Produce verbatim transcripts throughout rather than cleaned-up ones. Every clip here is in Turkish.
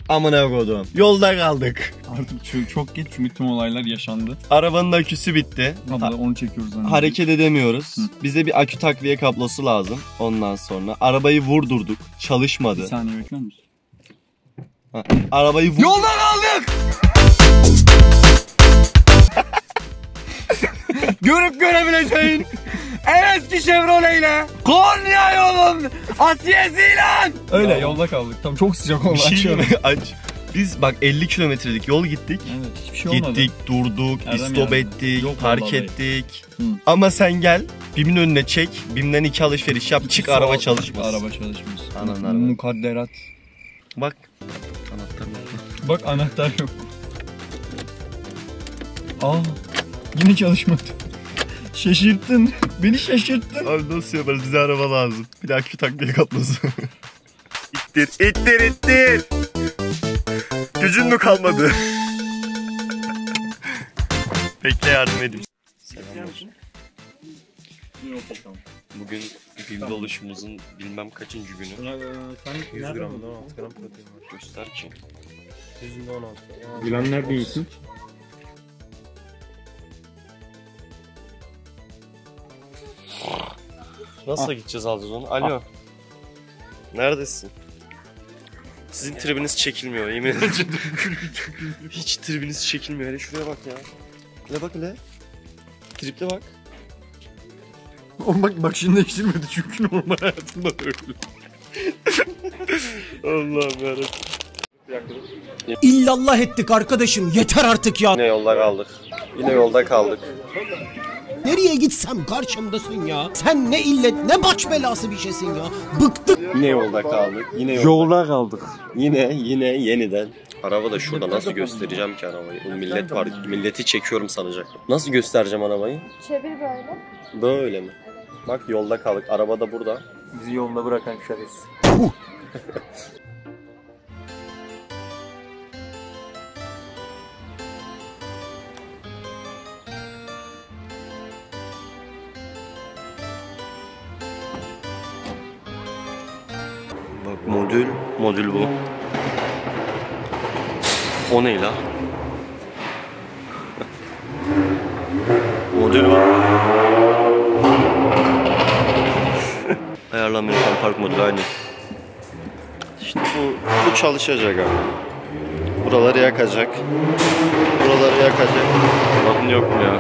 Amına koydum. Yolda kaldık. Artık çok, çok geç çünkü tüm olaylar yaşandı. Arabanın aküsü bitti. Abla onu çekiyoruz. Hani. Hareket edemiyoruz. Hı. Bize bir akü takviye kablosu lazım. Ondan sonra arabayı vurdurduk. Çalışmadı. Bir saniye bekler misin? Ha. Arabayı vur... Yolda kaldık! Görüp görebileceğin en eski Chevrolet ile Konya yolun Asiyesiyle. Öyle yolda kaldık. Tam çok sıcak oldu. Bir şey mi? Aç. Biz bak elli kilometrelik yol gittik. Evet, hiçbir şey olmadı. Gittik, durduk, Erdem istop yani. ettik, Yok park vallahi. ettik. Hı. Ama sen gel, BİM'in önüne çek, BİM'den iki alışveriş yap, çık Su araba aldık, çalışmaz. Araba çalışmaz. Anan araba. Mukadderat. Bak, anahtar nerede? Bak anahtar yok. Aa, yine çalışmadı. Şaşırttın. Beni şaşırttın. Abi nasıl yaparız? Bize araba lazım. Bir de akü takviye kablosu. ittir, ittir, ittir. Gücün mü kalmadı? Bekle yardım edeyim. Selamlar. Bugün BİM doluşumuzun bilmem kaçıncı günü. yüz gramdan on altı gram protein var. Göster ki. yüzünde on altı. Gülen nerede misin? Nasıl ah. gideceğiz alacağız onu? Alo. Ah. Neredesin? Sizin tribiniz çekilmiyor yemin ederim. Hiç tribiniz çekilmiyor. Hele şuraya bak ya. Hele bak hele. Triple bak. Oğlum bak başını değiştirmedi çünkü normal hayatında öyle. Allah'ım yarabbim. İllallah ettik arkadaşım, yeter artık ya. Yine yolda kaldık. Yine yolda kaldık. Nereye gitsem karşımdasın ya. Sen ne illet ne baş belası bir şeysin ya. Bıktık. Yine yolda kaldık. Yine yolda, Yolda kaldık. Yine yine yeniden. Araba da şurada, nasıl göstereceğim ki arabayı? O millet var. Milleti çekiyorum sanacak. Nasıl göstereceğim arabayı? Çevir böyle. Böyle mi? Bak yolda kaldık. Araba da burada. Bizi yolda bırakan şahıs. Bak modül, modül bu. O ne la? Modül bu. Ayarlı Amerikan park modülü aynı. İşte bu, bu çalışacak abi. Buraları yakacak. Buraları yakacak. Bakın yok mu ya?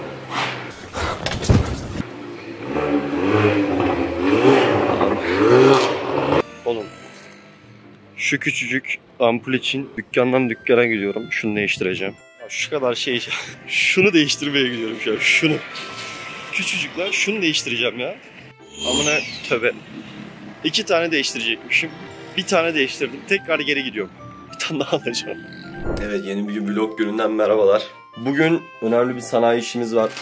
Oğlum şu küçücük ampul için dükkandan dükkana gidiyorum. Şunu değiştireceğim. Ya şu kadar şey, şunu değiştirmeye gidiyorum şu an. Şunu. Küçücük lan, şunu değiştireceğim ya. Amına tövbe. İki tane değiştirecekmişim. Bir tane değiştirdim. Tekrar geri gidiyorum. Bir tane daha alacağım. Evet, yeni bir vlog gününden merhabalar. Bugün önemli bir sanayi işimiz var.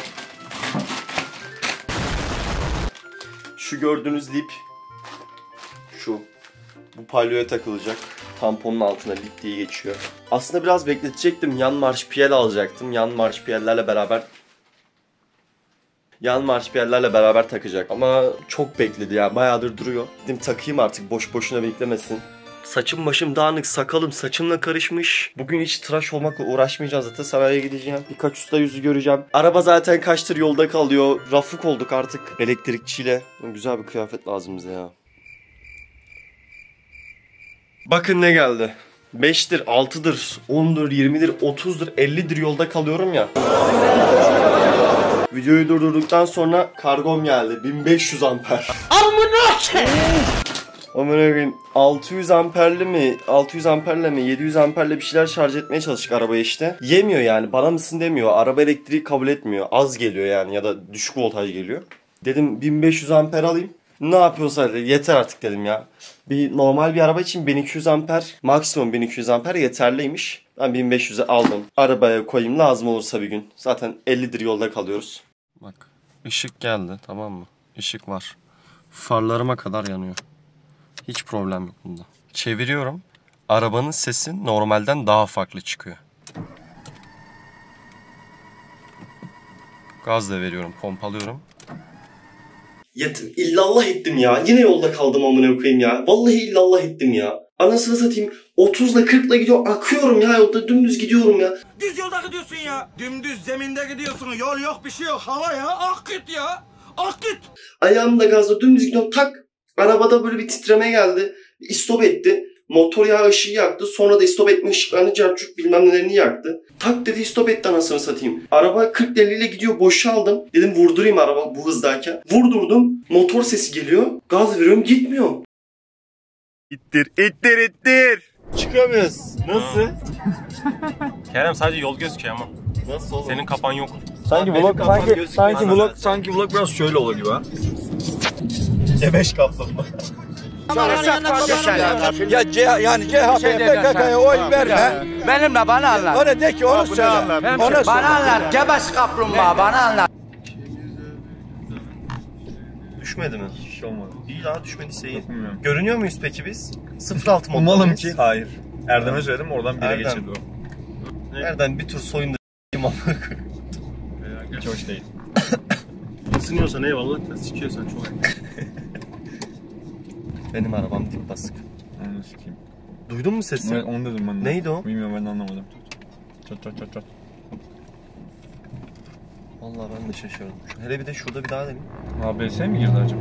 Şu gördüğünüz lip, şu. Bu palyoya takılacak. Tamponun altına lip diye geçiyor. Aslında biraz bekletecektim. Yan marşpiyel alacaktım. Yan marşpiyellerle beraber Yan marşpiyellerle beraber takacak. Ama çok bekledi ya. Bayağıdır duruyor. Dedim takayım artık, boş boşuna beklemesin. Saçım başım dağınık, sakalım saçımla karışmış. Bugün hiç tıraş olmakla uğraşmayacağız, zaten saraya gideceğim. Birkaç usta yüzü göreceğim. Araba zaten kaçtır yolda kalıyor. Rafık olduk artık elektrikçiyle. Güzel bir kıyafet lazım bize ya. Bakın ne geldi. beştir, altıdır, ondur, yirmidir, otuzdur, ellidir yolda kalıyorum ya. Videoyu durdurduktan sonra kargom geldi. bin beş yüz amper. Amına koyayım. Amına koyayım. altı yüz amperli mi, altı yüz amperle mi, yedi yüz amperle bir şeyler şarj etmeye çalıştık arabaya işte. Yemiyor yani, bana mısın demiyor. Araba elektriği kabul etmiyor. Az geliyor yani, ya da düşük voltaj geliyor. Dedim bin beş yüz amper alayım. Ne yapıyorsa yeter artık dedim ya. Bir normal bir araba için bin iki yüz amper, maksimum bin iki yüz amper yeterliymiş. Ben bin beş yüze aldım. Arabaya koyayım, lazım olursa bir gün. Zaten ellidir yolda kalıyoruz. Bak, ışık geldi, tamam mı? Işık var. Farlarıma kadar yanıyor. Hiç problem yok bunda. Çeviriyorum. Arabanın sesi normalden daha farklı çıkıyor. Gaz da veriyorum, pompalıyorum. Yetim, illallah ettim ya. Yine yolda kaldım amına koyayım ya. Vallahi illallah ettim ya. Anasını satayım otuzla kırkla gidiyor, akıyorum ya yolda, dümdüz gidiyorum ya. Düz yolda gidiyorsun ya. Dümdüz zeminde gidiyorsun. Yol yok, bir şey yok. Hava ya. Ak git ya. Ak git. Ayağımda gazla dümdüz gidiyorum, tak. Arabada böyle bir titreme geldi. İstop etti. Motor yağı ışığı yaktı. Sonra da istop etme ışıklarını, carçuk bilmem nelerini yaktı. Tak dedi, istop etti anasını satayım. Araba kırk elli ile gidiyor, boşaldım. Dedim vurdurayım araba bu hızdayken. Vurdurdum. Motor sesi geliyor. Gaz veriyorum, gitmiyor. İttir, ittir, ittir. Çıkamıyoruz. Nasıl? Kerem sadece yol gözüküyor ama. Nasıl oğlum? Senin kafan yok. Sanki Benim vlog, kafam sanki, gözükmez sanki zaten. vlog, sanki vlog biraz şöyle olur gibi ha. Gebeş kaplumbağa. Ya C yani C H P P K K'ya oy verme. Benimle bana anlat. Ona de ki onu söyle. Ona söyle. Bana anlat. Gebeş kaplumbağa bana anlat. Düşmedi mi? Hiç şey olmadı. İyi, daha düşmediyse iyi. Bilmiyorum. Görünüyor muyuz peki biz? sıfır altı modda Umalım mıyız? ki hayır. Erdem'e söyledim, oradan bire Erdem. geçirdi o. Nereden bir tur soyun da kim amına koyayım. Hiç hoş değil. Isınıyorsan eyvallah da sikiyorsan çok ayıp. Benim arabam dip basık. Onu sikeyim. Duydun mu sesi? Evet, onu dedim ben de. Neydi o? Bilmiyorum, ben de anlamadım. Çat çat çat çat. Vallahi ben de şaşırdım. Hele bir de şurada bir daha deneyim. A B S mi girdi acaba?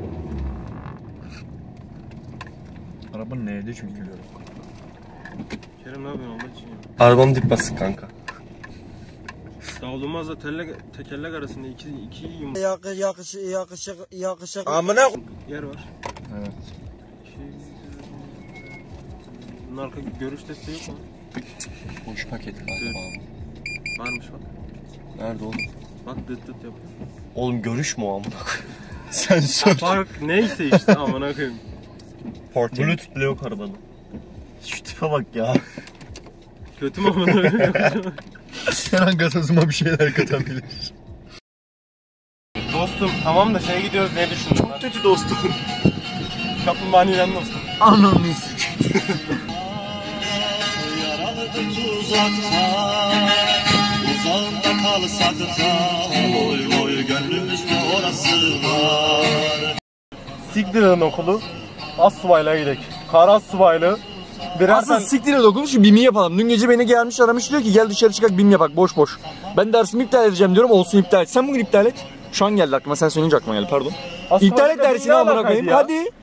Araba neydi çünkü? Kerem ne yapıyorsun Allah için ya? Arabam dip basık kanka. Davulmazla telle, tekerlek arasında iki, iki yumurta Yakış yakış yakış yakış. Amına yer var. Evet. Şey, bunun arka görüş desteği yok mu? Boş paket galiba abi. Varmış bak. Nerede oğlum? Bak dıt dıt yapıyor. Oğlum görüş mu o amına koyayım? Sensör. Fark neyse işte amına koyayım. Bluetooth bile yok arabada. Şu tipe bak ya. Kötü mü amına koyayım? Her an gazozuma bir şeyler katabilir. Dostum tamam da şeye gidiyoruz ne düşündün? Çok Kötü dostum. Kaplumbağanın ilan dostum. Ananı sikeyim. Uzağında kalsak da oy oy gönlümüzde orası var. Siktirin okulu. Assubayla gidelim. Kara assubaylı. Birer Asıl tane... siktir dokun şu BİM'i yapalım. Dün gece beni gelmiş aramış diyor ki gel dışarı çıkak BİM yapak boş boş. Ben dersimi iptal edeceğim diyorum, olsun iptal et. Sen bugün iptal et. Şu an geldi aklıma, sen söyleyince aklıma geldi, pardon. Assubayla İptal et da dersini ne amına alakaydı koyayım ya? hadi.